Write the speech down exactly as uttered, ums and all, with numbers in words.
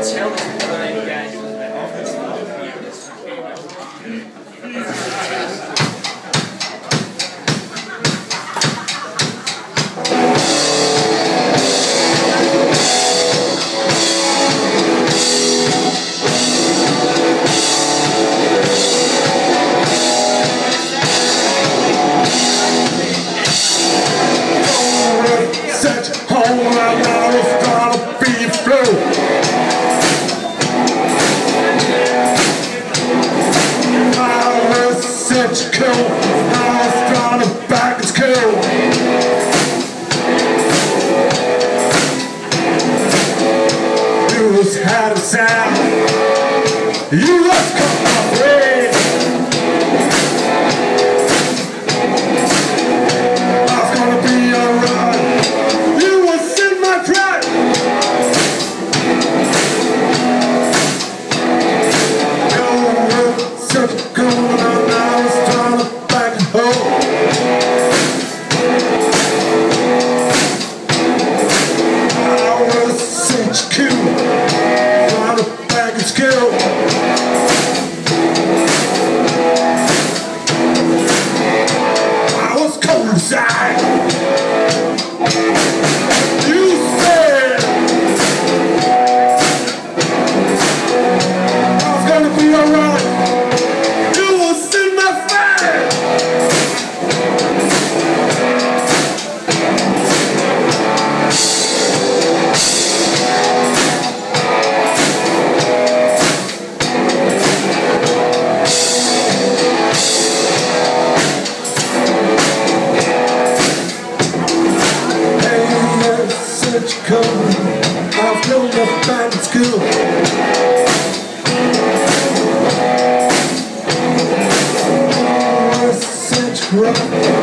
Had a sound. You must come my way. I was gonna be alright. You was in my track. You were such a good one. I was trying to back home. I was such a cool. Skill. I was cold inside. You said I was gonna be alright. You was in my fire. I've known enough back in school. Oh, such rough.